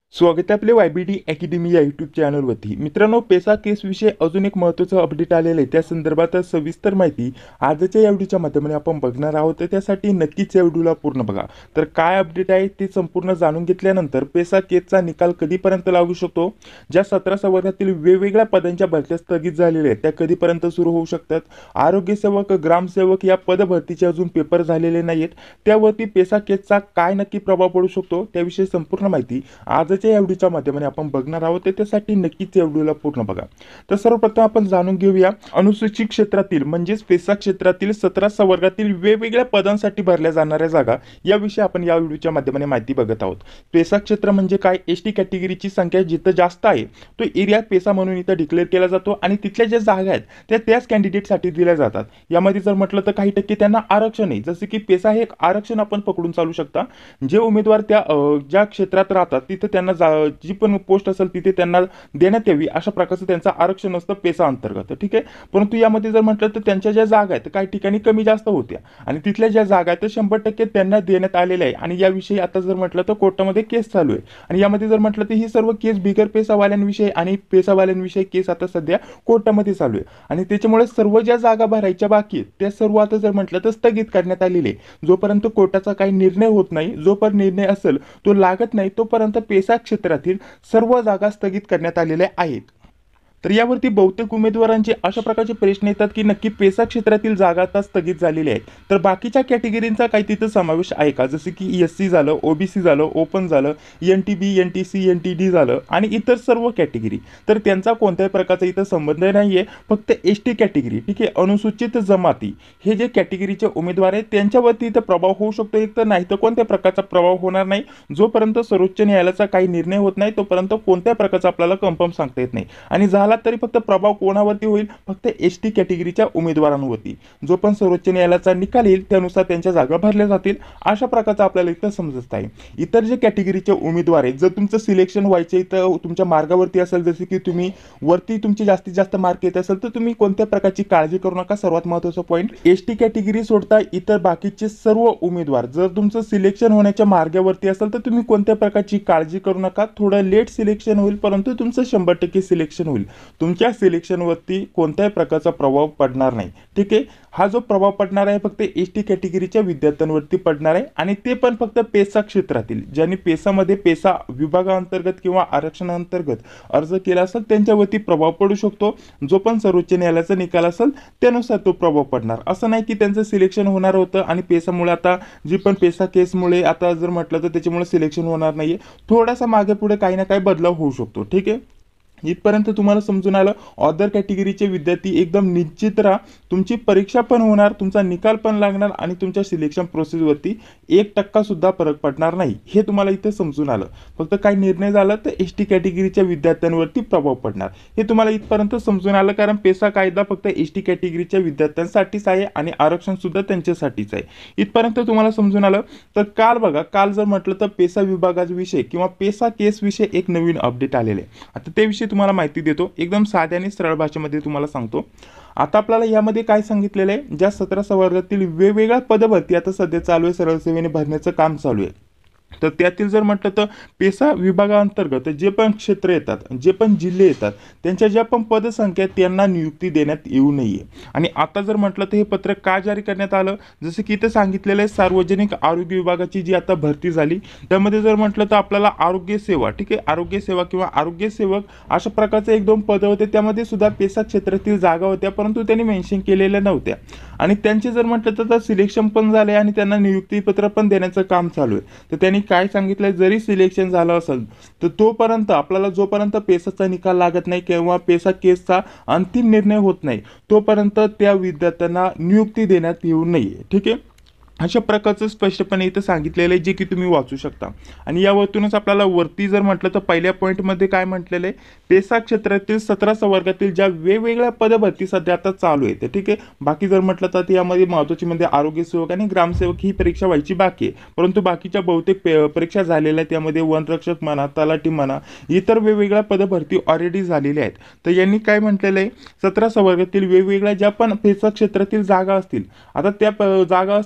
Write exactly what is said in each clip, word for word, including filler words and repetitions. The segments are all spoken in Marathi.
स्वागत आहे आपले वायबीडी अकॅडमी या यूट्यूब चॅनलवरती. मित्रांनो, पेसा केस विषय अजून एक महत्त्वाचं अपडेट आलेलं आहे. त्या संदर्भात सविस्तर माहिती आजच्या या व्हिडिओच्या माध्यमाने आपण बघणार आहोत. तर त्यासाठी नक्कीच या व्हिडिओला पूर्ण बघा. तर काय अपडेट आहे ते संपूर्ण जाणून घेतल्यानंतर पेसा केसचा निकाल कधीपर्यंत लागू शकतो, ज्या सतरा संवर्गातील वेगवेगळ्या पदांच्या भरत्या स्थगित झालेल्या आहेत त्या कधीपर्यंत सुरू होऊ शकतात, आरोग्यसेवक, ग्रामसेवक या पदभरतीचे अजून पेपर झालेले नाहीत, त्यावरती पेसा केसचा काय नक्की प्रभाव पडू शकतो त्याविषयी संपूर्ण माहिती आज या व्हिडिओच्या माध्यमाने आपण बघणार आहोत. त्यासाठी नक्कीच या व्हिडिओला पूर्ण बघा. तर सर्वप्रथम आपण जाणून घेऊया अनुसूचित क्षेत्रातील म्हणजेच पेसा क्षेत्रातील सतरा संवर्गातील वेगवेगळ्या पदांसाठी भरल्या जाणाऱ्या जागा याविषयी आपण या व्हिडिओच्या माध्यमाने माहिती बघत आहोत. पेसा क्षेत्र म्हणजे काय? एसटी कॅटेगरीची संख्या जिथं जास्त आहे तो एरिया पेसा म्हणून इथं डिक्लेअर केला जातो आणि तिथल्या ज्या जागा आहेत त्या त्याच कॅन्डिडेटसाठी दिल्या जातात. यामध्ये जर म्हटलं तर काही टक्के त्यांना आरक्षण आहे, जसे की पेसा हे एक आरक्षण आपण पकडून चालू शकता. जे उमेदवार त्या ज्या क्षेत्रात राहतात तिथं त्यांना जी पण पोस्ट असेल तिथे त्यांना देण्यात यावी अशा प्रकारचं त्यांचं आरक्षण असतं पेसा अंतर्गत. ठीक आहे. परंतु यामध्ये जर म्हटलं तर त्यांच्या ज्या जागा आहेत काही ठिकाणी कमी जास्त होत्या आणि तिथल्या ज्या जागा आहेत शंभर टक्के त्यांना देण्यात आलेल्या आहे आणि याविषयी आता जर म्हटलं तर कोर्टामध्ये केस चालू आहे. आणि यामध्ये जर म्हटलं तर ही सर्व केस बिगर पेसावाल्यांविषयी आणि पेसावाल्यांविषयी केस आता सध्या कोर्टामध्ये चालू आहे आणि त्याच्यामुळे सर्व ज्या जागा भरायच्या बाकी आहेत त्या सर्व आता जर म्हटलं तर स्थगित करण्यात आलेले. जोपर्यंत कोर्टाचा काही निर्णय होत नाही, जोपर्यंत निर्णय असेल तो लागत नाही तोपर्यंत पेसा क्षेत्रातील सर्व जागा स्थगित करण्यात आलेल्या आहेत. तर यावरती बहुतेक उमेदवारांचे अशा प्रकारचे प्रश्न येतात की नक्की पेसा क्षेत्रातील जागा आता स्थगित झालेल्या आहेत, तर बाकीच्या कॅटेगरींचा काही तिथं समावेश आहे का? जसे की एस सी झालं, ओबीसी झालं, ओपन झालं, N T B, N T C, N T D झालं आणि इतर सर्व कॅटेगरी, तर त्यांचा कोणत्याही प्रकारचा इथं संबंध नाही आहे. फक्त एस टी कॅटेगरी, ठीक आहे, अनुसूचित जमाती हे जे कॅटेगरीचे उमेदवार आहेत त्यांच्यावरती इथं प्रभाव होऊ शकतो. एक तर नाही तर कोणत्या प्रकारचा प्रभाव होणार नाही. जोपर्यंत सर्वोच्च न्यायालयाचा काही निर्णय होत नाही तोपर्यंत कोणत्या प्रकारचा आपल्याला कन्फर्म सांगता येत नाही. आणि झाला तरी फक्त प्रभाव कोणावरती होईल? फक्त एस टी कॅटेगरीच्या उमेदवारांवरती. जो पण सर्वोच्च न्यायालयाचा निकाल येईल त्यानुसार त्यांच्या जागा भरल्या जातील अशा प्रकारचा आपल्याला इथं समजत आहे. इतर जे कॅटेगरीचे उमेदवार आहेत जर तुमचं सिलेक्शन व्हायचे इथं तुमच्या मार्गावरती असेल, जसे की तुम्ही वरती तुमचे जास्तीत जास्त मार्क येत असेल तर तुम्ही कोणत्या प्रकारची काळजी करू नका. सर्वात महत्त्वाचा पॉईंट, एस टी कॅटेगरी सोडता इतर बाकीचे सर्व उमेदवार जर तुमचं सिलेक्शन होण्याच्या मार्गावरती असेल तर तुम्ही कोणत्या प्रकारची काळजी करू नका. थोडं लेट सिलेक्शन होईल परंतु तुमचं शंभर टक्के सिलेक्शन होईल. तुमच्या सिलेक्शनवरती कोणत्याही प्रकारचा प्रभाव पडणार नाही. ठीक आहे. हा जो प्रभाव पडणार आहे फक्त एस टी कॅटेगरीच्या विद्यार्थ्यांवरती पडणार आहे आणि ते पण फक्त पेसा क्षेत्रातील ज्यांनी पेसामध्ये पेसा विभागाअंतर्गत किंवा आरक्षणाअंतर्गत अर्ज केला असेल त्यांच्यावरती प्रभाव पडू शकतो. जो पण सर्वोच्च न्यायालयाचा निकाल असेल त्यानुसार तो प्रभाव पडणार. असं नाही की त्यांचं सिलेक्शन होणार होतं आणि पेसामुळे आता जी पण पेसा केसमुळे आता जर म्हटलं तर त्याच्यामुळे सिलेक्शन होणार नाहीये. थोडासा मागे पुढे काही ना काही बदलाव होऊ शकतो. ठीक आहे. इथपर्यंत तुम्हाला समजून आलं. अदर कॅटेगरीचे विद्यार्थी एकदम निश्चित राहा, तुमची परीक्षा पण होणार, तुमचा निकाल पण लागणार आणि तुमच्या सिलेक्शन प्रोसेसवरती एक टक्का सुद्धा फरक पडणार नाही. हे तुम्हाला इथे समजून आलं. फक्त काही निर्णय झाला तर एस टी कॅटेगरीच्या विद्यार्थ्यांवरती प्रभाव पडणार. हे तुम्हाला इथपर्यंत समजून आलं, कारण पेसा कायदा फक्त एस टी कॅटेगरीच्या विद्यार्थ्यांसाठीच आहे आणि आरक्षण सुद्धा त्यांच्यासाठीच आहे. इथपर्यंत तुम्हाला समजून आलं. तर काल बघा, काल जर म्हटलं तर पेसा विभागाचा विषय किंवा पेसा केस विषय एक नवीन अपडेट आलेले आहे. आता ते विषय तुम्हाला माहिती देतो, एकदम साध्या आणि सरळ भाषेमध्ये तुम्हाला सांगतो. आता आपल्याला यामध्ये काय सांगितलेलं आहे, ज्या सतरा संवर्गातील वेगवेगळ्या पदभरती आता सध्या चालू आहे, सरळ सेवेने भरण्याचं काम चालू आहे. तर त्यातील जर म्हटलं तर पेसा विभागाअंतर्गत जे पण क्षेत्र येतात, जे पण जिल्हे येतात त्यांच्या ज्या पण पदसंख्या त्यांना नियुक्ती देण्यात येऊ नये. आणि आता जर म्हटलं तर हे पत्रक का जारी करण्यात आलं, जसं की इथं सांगितलेलं आहे सार्वजनिक आरोग्य विभागाची जी आता भरती झाली त्यामध्ये जर म्हटलं तर आपल्याला आरोग्य सेवा, ठीक आहे, आरोग्य सेवा किंवा आरोग्य सेवक अशा प्रकारचे एक दोन पदं होते. त्यामध्ये सुद्धा पेसा क्षेत्रातील जागा होत्या परंतु त्यांनी मेन्शन केलेल्या नव्हत्या आणि त्यांचे जर म्हटलं तर सिलेक्शन पण झाले आणि त्यांना नियुक्तीपत्र पण देण्याचं काम चालू आहे. तर त्यांनी काय सांगितलंय, जरी सिलेक्शन झालं असेल तर तोपर्यंत आपल्याला जोपर्यंत पेसाचा निकाल लागत नाही किंवा पेसा केसचा अंतिम निर्णय होत नाही तोपर्यंत त्या विद्यार्थ्यांना नियुक्ती देण्यात येऊ नये. ठीक आहे. अशा प्रकारचं स्पष्टपणे इथं सांगितलेलं आहे जे की तुम्ही वाचू शकता. आणि यावरतूनच आपल्याला वरती जर म्हटलं तर पहिल्या पॉईंटमध्ये काय म्हटलेलं आहे, पेसा क्षेत्रातील सतरा संवर्गातील ज्या वेगवेगळ्या पदभरती सध्या आता चालू आहे. ठीक आहे. बाकी जर म्हटलं तर यामध्ये महत्त्वाची म्हणजे आरोग्य सेवक आणि ग्रामसेवक ही परीक्षा व्हायची बाकी आहे, परंतु बाकीच्या बहुतेक परीक्षा झालेल्या आहेत. त्यामध्ये वनरक्षक म्हणा, तलाठी म्हणा, इतर वेगवेगळ्या पदभरती ऑलरेडी झालेल्या आहेत. तर यांनी काय म्हटलेलं आहे, सतरा संवर्गातील वेगवेगळ्या ज्या पण पेसा क्षेत्रातील जागा असतील, आता त्या जागा असतील ज्या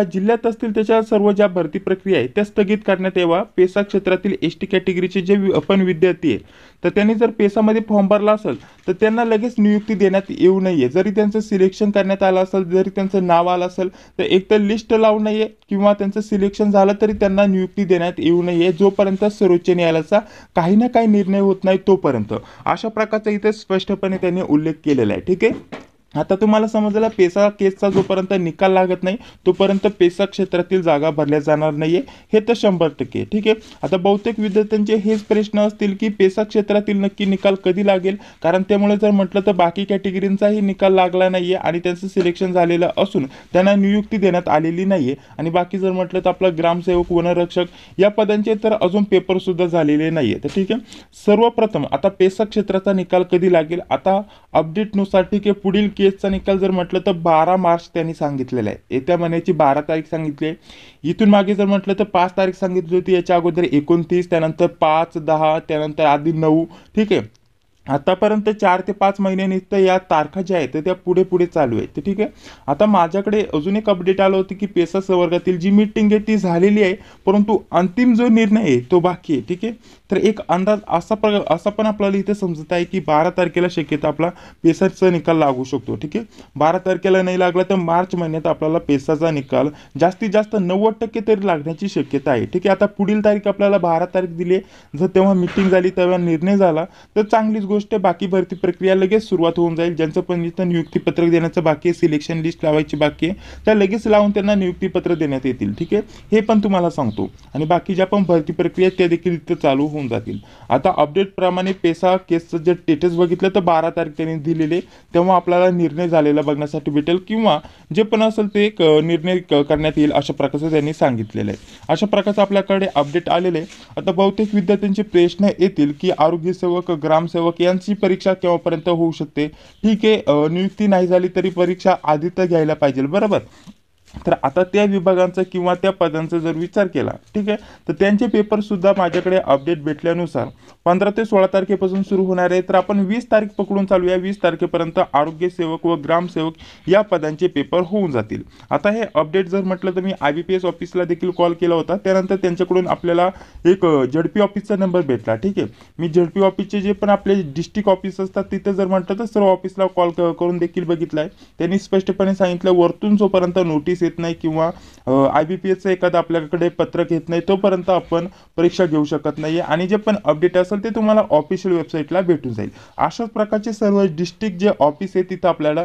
जिल्ह्यात असतील त्याच्या सर्व ज्या भरती प्रक्रिया आहे त्या स्थगित करण्यात यावा। पेसा क्षेत्रातील एस टी कॅटेगरीचे जे अपन विद्यार्थी आहे तर त्यांनी जर पेसामध्ये फॉर्म भरला असेल तर त्यांना लगेच नियुक्ती देण्यात येऊ नये। जरी त्यांचं सिलेक्शन करण्यात आलं असेल, जरी त्यांचं नाव आलं असेल तर एक तर लिस्ट लावू नये किंवा त्यांचं सिलेक्शन झालं तरी त्यांना नियुक्ती देण्यात येऊ नये जोपर्यंत सर्वोच्च न्यायालयाचा काही ना काही निर्णय होत नाही तोपर्यंत। अशा प्रकारचा इथे स्पष्टपणे त्यांनी उल्लेख केलेला आहे। ठीक आहे, आता तुम्हाला समजलं पेसा केसचा जोपर्यंत निकाल लागत नाही तोपर्यंत पेसा क्षेत्रातील जागा भरल्या जाणार नाहीये, हे तर शंभर टक्के। ठीक आहे, आता बहुतेक विद्यार्थ्यांचे हेच प्रश्न असतील की पेसा क्षेत्रातील नक्की निकाल कधी लागेल, कारण त्यामुळे जर म्हटलं तर बाकी कॅटेगरींचाही निकाल लागला नाहीये आणि त्यांचं सिलेक्शन झालेलं असून त्यांना नियुक्ती देण्यात आलेली नाहीये। आणि बाकी जर म्हटलं तर आपला ग्रामसेवक, वनरक्षक या पदांचे तर अजून पेपर सुद्धा झालेले नाहीये। तर ठीक आहे, सर्वप्रथम आता पेसा क्षेत्राचा निकाल कधी लागेल, आता अपडेटनुसार ठीक आहे पुढील केसचा निकाल जर म्हटलं तर बारा मार्च त्यांनी सांगितलेला आहे। येत्या महिन्याची बारा तारीख सांगितली आहे। इथून मागे जर म्हटलं तर पाच तारीख सांगितली होती, याच्या अगोदर एकोणतीस, त्यानंतर पाच, दहा, त्यानंतर आधी नऊ। ठीक आहे, आतापर्यंत चार ते पाच महिन्यांनी तर या तारखा ज्या आहेत त्या पुढे पुढे चालू आहेत। ठीक आहे, आता माझ्याकडे अजून एक अपडेट आलं होतं की पेसा संवर्गातील जी मीटिंग आहे ती झालेली आहे, परंतु अंतिम जो निर्णय आहे तो बाकी आहे। ठीक आहे, तर एक अंदाज असा प्र असा पण आपल्याला इथे समजत आहे की बारा तारखेला शक्यता आपला पेसाचा निकाल लागू शकतो। ठीक आहे, बारा तारखेला नाही लागला तर मार्च महिन्यात आपल्याला पेसाचा निकाल जास्तीत जास्त नव्वद टक्के तरी लागण्याची शक्यता आहे। ठीक आहे, आता पुढील तारीख आपल्याला बारा तारीख दिली, जर तेव्हा मीटिंग झाली तेव्हा निर्णय झाला तर चांगलीच गोष्ट, बाकी भरती प्रक्रिया लगेच सुरुवात होऊन जाईल। ज्यांचं पण इथं नियुक्तीपत्र देण्याचं बाकी आहे, सिलेक्शन लिस्ट लावायची बाकी आहे, त्या लगेच लावून त्यांना नियुक्तीपत्र देण्यात येतील। ठीक आहे, हे पण तुम्हाला सांगतो। आणि बाकी ज्या पण भरती प्रक्रिया त्या देखील इथं चालू होऊन जातील। आता अपडेट प्रमाणे पेसा केसचं जे स्टेटस बघितलं तर बारा तारीख त्यांनी दिलेले, तेव्हा आपल्याला निर्णय झालेला बघण्यासाठी भेटेल किंवा जे पण असेल ते एक निर्णय करण्यात येईल अशा प्रकारचं त्यांनी सांगितलेलं आहे। अशा प्रकारचं आपल्याकडे अपडेट आलेले आहे। आता बहुतेक विद्यार्थ्यांचे प्रश्न येतील की आरोग्य सेवक, ग्रामसेवक यांची परीक्षा केव्हापर्यंत होऊ शकते। ठीक आहे, नियुक्ती नाही झाली तरी परीक्षा आधी तर घ्यायला पाहिजे, बरोबर। तर आता त्या विभागांचा किंवा त्या पदांचा जर विचार केला, ठीक आहे, तर त्यांचे पेपर सुद्धा माझ्याकडे अपडेट भेटल्यानुसार पंधरा ते सोळा तारखेपासून सुरू होणार आहे। तर आपण वीस तारीख पकडून चालूया, वीस तारखेपर्यंत आरोग्य सेवक व ग्रामसेवक या पदांचे पेपर होऊन जातील। आता हे अपडेट जर म्हटलं तर मी आय बी पी एस ऑफिसला देखील कॉल केला होता, त्यानंतर त्यांच्याकडून आपल्याला एक झडपी ऑफिसचा नंबर भेटला। ठीक आहे, मी झडपी ऑफिसचे जे पण आपले डिस्ट्रिक्ट ऑफिस असतात तिथे जर म्हटलं तर सर्व ऑफिसला कॉल करून देखील बघितलाय। त्यांनी स्पष्टपणे सांगितलं वरतून जोपर्यंत नोटीस येत नाही किंवा आय बी पी एसचं एखादं आपल्याकडे पत्रक येत नाही तोपर्यंत आपण परीक्षा घेऊ शकत नाही आणि जे पण अपडेट असेल ते तुम्हाला ऑफिशियल वेबसाईटला भेटून जाईल। अशाच प्रकारचे सर्व डिस्ट्रिक्ट जे ऑफिस आहे तिथं आपल्याला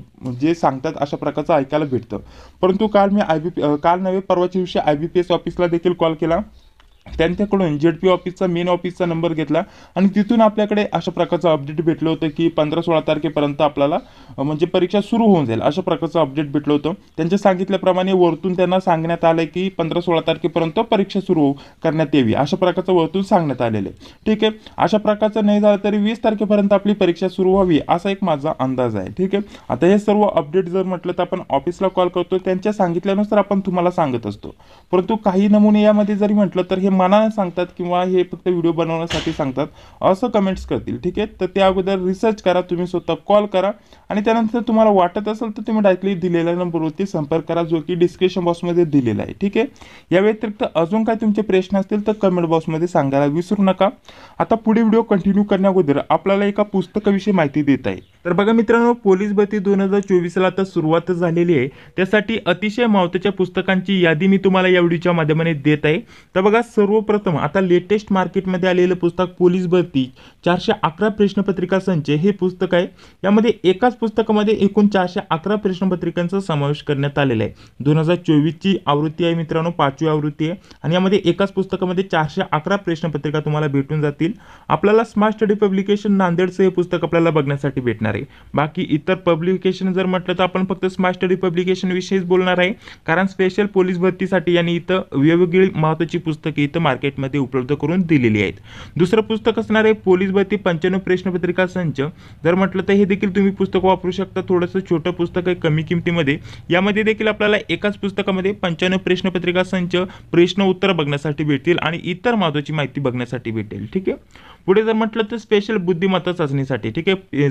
जे सांगतात अशा प्रकारचं ऐकायला भेटतं। परंतु काल मी आय बी पी काल नव्हे परवाच्या दिवशी आय बी पी एस ऑफिसला देखील कॉल केला, त्यांच्याकडून झेडपी ऑफिसचा मेन ऑफिसचा नंबर घेतला आणि तिथून आपल्याकडे अशा प्रकारचं अपडेट भेटलं होतं की पंधरा सोळा तारखेपर्यंत आपल्याला म्हणजे परीक्षा सुरू होऊन जाईल अशा प्रकारचं अपडेट भेटलं होतं। त्यांच्या सांगितल्याप्रमाणे वरतून त्यांना सांगण्यात आलं की पंधरा सोळा तारखेपर्यंत परीक्षा सुरू करण्यात यावी अशा प्रकारचं वरतून सांगण्यात आलेलं आहे। ठीक आहे, अशा प्रकारचं नाही झालं तरी वीस तारखेपर्यंत आपली परीक्षा सुरू व्हावी असा एक माझा अंदाज आहे। ठीक आहे, आता हे सर्व अपडेट जर म्हटलं तर आपण ऑफिसला कॉल करतो, त्यांच्या सांगितल्यानुसार आपण तुम्हाला सांगत असतो। परंतु काही नमुने यामध्ये जरी म्हटलं तर हे मनाने सांगतात किंवा हे फक्त व्हिडिओ बनवण्यासाठी सांगतात असं कमेंट्स करतील। ठीक आहे, तर त्या अगोदर रिसर्च करा, तुम्ही स्वतः कॉल करा आणि त्यानंतर तुम्हाला वाटत असेल तर तुम्ही डायरेक्टली दिलेल्या नंबरवरती संपर्क करा जो की डिस्क्रिप्शन बॉक्समध्ये दिलेला आहे। ठीक आहे, या व्यतिरिक्त अजून काय तुमचे प्रश्न असतील तर कमेंट बॉक्समध्ये सांगायला विसरू नका। आता पुढे व्हिडिओ कंटिन्यू करण्याअगोदर आपल्याला एका पुस्तकाविषयी माहिती देत आहे। तर बघा मित्रांनो, पोलीस भरती दोन हजार चोवीसला आता सुरुवात झालेली आहे, त्यासाठी अतिशय महत्त्वाच्या पुस्तकांची यादी मी तुम्हाला या व्हिडिओच्या माध्यमाने देत आहे। तर बघा सर्वप्रथम आता लेटेस्ट मार्केटमध्ये आलेलं पुस्तक पोलीस भरती चारशे अकरा प्रश्नपत्रिका संच हे पुस्तक आहे। यामध्ये एकाच पुस्तकामध्ये एकूण चारशे अकरा प्रश्नपत्रिकांचा समावेश करण्यात आलेला आहे। दोन हजार चोवीसची आवृत्ती आहे मित्रांनो, पाचवी आवृत्ती आहे आणि यामध्ये एकाच पुस्तकामध्ये चारशे अकरा प्रश्नपत्रिका तुम्हाला भेटून जातील। आपल्याला स्मार्ट स्टडी पब्लिकेशन नांदेडचं हे पुस्तक आपल्याला बघण्यासाठी भेटणार आहे। बाकी इतर पब्लिकेशन जर म्हटलं तर आपण फक्त स्मार्ट स्टडी पब्लिकेशन विषयीच बोलणार आहे, कारण स्पेशल पोलीस भरतीसाठी यांनी इथं वेगवेगळी महत्त्वाची पुस्तके इथं मार्केटमध्ये उपलब्ध करून दिलेली आहेत। दुसरं पुस्तक असणार आहे पोलीस भरती पंच्याण्णव प्रश्नपत्रिका संच। जर म्हटलं तर हे देखील तुम्ही पुस्तक वापरू शकता, थोडंसं छोटं पुस्तक आहे कमी किमतीमध्ये। यामध्ये देखील आपल्याला एकाच पुस्तकामध्ये पंच्याण्णव प्रश्नपत्रिका संच, प्रश्न उत्तर बघण्यासाठी भेटतील आणि इतर महत्त्वाची माहिती बघण्यासाठी भेटेल। ठीक आहे, पुढे जर म्हटलं तर स्पेशल बुद्धिमत्ता चाचणीसाठी, ठीक आहे, स्पेशल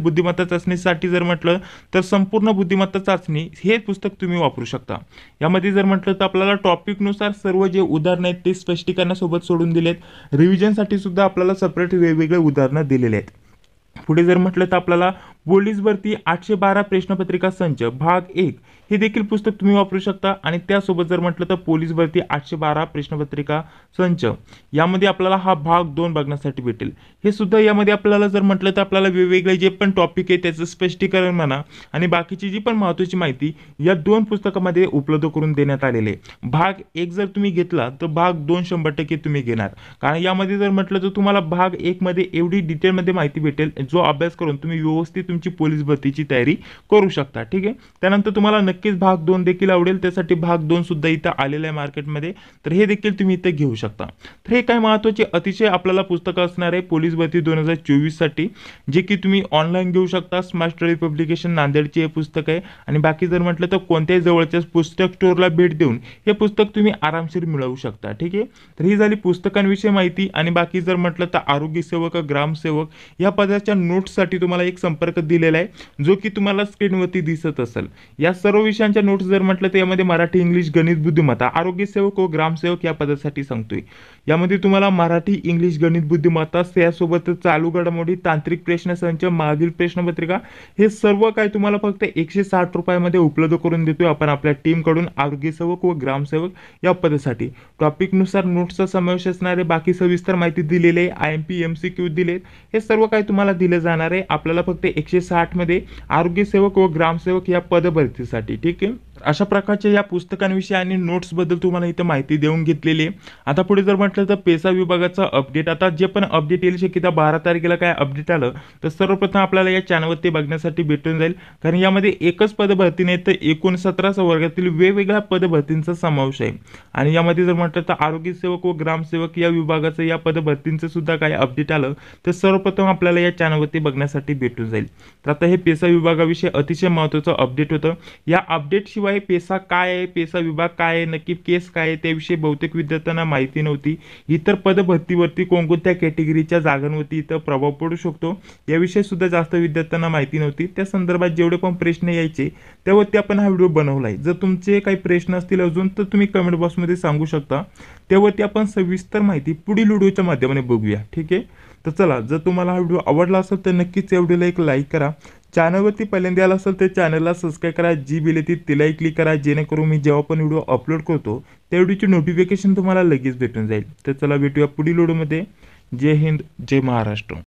बुद्धिमत्ता चाचणीसाठी जर म्हटलं तर संपूर्ण बुद्धिमत्ता चाचणी हे पुस्तक तुम्ही वापरू शकता। यामध्ये जर म्हटलं तर आपल्याला टॉपिकनुसार सर्व जे उदाहरणं आहेत ते स्पष्टीकरणासोबत सोडून दिलेत, रिव्हिजनसाठी सुद्धा आपल्याला सेपरेट वेगवेगळे उदाहरणं दिलेले आहेत। पुढे जर म्हटलं तर आपल्याला पोलीस भरती आठशे बारा प्रश्नपत्रिका संच भाग एक हे देखील पुस्तक तुम्ही वापरू शकता। आणि त्यासोबत जर म्हटलं तर पोलीस भरती आठशे बारा प्रश्नपत्रिका संच यामध्ये आपल्याला हा भाग दोन बघण्यासाठी भेटेल। हे सुद्धा यामध्ये आपल्याला जर म्हटलं तर आपल्याला वेगवेगळे जे पण टॉपिक आहे त्याचं स्पष्टीकरण म्हणा आणि बाकीची जी पण महत्त्वाची माहिती या दोन पुस्तकामध्ये उपलब्ध करून देण्यात आलेले आहे। भाग एक जर तुम्ही घेतला तर भाग दोन शंभर टक्के तुम्ही घेणार, कारण यामध्ये जर म्हटलं तर तुम्हाला भाग एक मध्ये एवढी डिटेलमध्ये माहिती भेटेल जो अभ्यास करून तुम्ही व्यवस्थित तुमची पोलीस भरतीची तयारी करू शकता। ठीक आहे, त्यानंतर तुम्हाला नक्कीच भाग दोन देखील आवडेल, त्यासाठी भाग दोन सुद्धा इथं आलेला आहे मार्केटमध्ये, तर हे देखील तुम्ही इथे घेऊ शकता। तर हे काय महत्त्वाचे अतिशय आपल्याला पुस्तकं असणार आहे पोलीस भरती दोन हजार चोवीस साठी, जे की तुम्ही ऑनलाईन घेऊ शकता। स्मार्ट स्टडी पब्लिकेशन नांदेडचे हे पुस्तक आहे आणि बाकी जर म्हटलं तर कोणत्याही जवळच्या पुस्तक स्टोअरला भेट देऊन हे पुस्तक तुम्ही आरामशीर मिळवू शकता। ठीक आहे, तर ही झाली पुस्तकांविषयी माहिती। आणि बाकी जर म्हटलं तर आरोग्य सेवक, ग्रामसेवक या पदाच्या नोट्ससाठी तुम्हाला एक संपर्क दिलेला आहे जो की तुम्हाला स्क्रीनवरती दिसत असेल। या सर्व विषयांच्या नोट्स जर म्हटलं तर यामध्ये मराठी, इंग्लिश, गणित, बुद्धिमत्ता, आरोग्य सेवक व ग्रामसेवक या पदासाठी सांगतोय। यामध्ये तुम्हाला मराठी, इंग्लिश, गणित, बुद्धिमत्ता त्यासोबत चालू घडामोडी, तांत्रिक प्रश्नसंच, मागील प्रश्नपत्रिका हे सर्व काय तुम्हाला फक्त एकशे साठ रुपयामध्ये उपलब्ध करून देतोय आपण आपल्या टीम कडून आरोग्य सेवक व ग्रामसेवक या पदासाठी। टॉपिकनुसार नोट्सचा समावेश असणारे बाकी सविस्तर माहिती दिलेली आहे, I M P, M C Q दिलेत, हे सर्व काय तुम्हाला दिले जाणार आहे आपल्याला फक्त एकशे साठ मध्ये आरोग्य सेवक व ग्रामसेवक या पदभरतीसाठी। ठीक आहे, अशा प्रकारच्या या पुस्तकांविषयी आणि नोट्स बद्दल तुम्हाला इथे माहिती देऊन घेतलेली आहे। आता पुढे जर म्हटलं तर पेसा विभागाचा अपडेट, आता जे पण अपडेट येईल शक्यता बारा तारखेला काय अपडेट आलं तर सर्वप्रथम आपल्याला या चॅनलवरती बघण्यासाठी भेटून जाईल, कारण यामध्ये एकच पदभरती नाही तर एकूण सतरा वर्गातील वेगवेगळ्या पदभरतींचा समावेश आहे। आणि यामध्ये जर म्हटलं तर आरोग्य सेवक व ग्रामसेवक या विभागाचं या पदभरतींचं सुद्धा काय अपडेट आलं तर सर्वप्रथम आपल्याला या चॅनलवरती बघण्यासाठी भेटून जाईल। तर आता हे पेसा विभागाविषयी अतिशय महत्त्वाचं अपडेट होतं। या अपडेट शिवाय पेसा काय आहे, पेसा विभाग काय आहे, नक्की केस काय आहे त्याविषयी बहुतेक विद्यार्थ्यांना माहिती नव्हती। इतर पदभरतीवरती कोणकोणत्या कॅटेगरीच्या जागांवरती इथं प्रभाव पडू शकतो याविषयी सुद्धा जास्त विद्यार्थ्यांना माहिती नव्हती। त्या संदर्भात जेवढे पण प्रश्न यायचे त्यावरती आपण हा व्हिडिओ बनवला आहे। जर तुमचे काही प्रश्न असतील अजून तर तुम्ही कमेंट बॉक्समध्ये सांगू शकता, त्यावरती आपण सविस्तर माहिती पुढील व्हिडिओच्या माध्यमाने बघूया। ठीक आहे, तर चला, जर तुम्हाला हा व्हिडिओ आवडला असेल तर नक्कीच या व्हिडिओला एक लाईक करा, चॅनलवरती पहिल्यांदा आला असेल तर चॅनलला सबस्क्राईब करा, जी बेल येते तिलाही क्लिक करा, जेणेकरून मी जेव्हा पण व्हिडिओ अपलोड करतो त्या व्हिडिओची नोटिफिकेशन तुम्हाला लगेच भेटून जाईल। तर चला भेटूया पुढील व्हिडिओमध्ये। जय हिंद, जय महाराष्ट्र।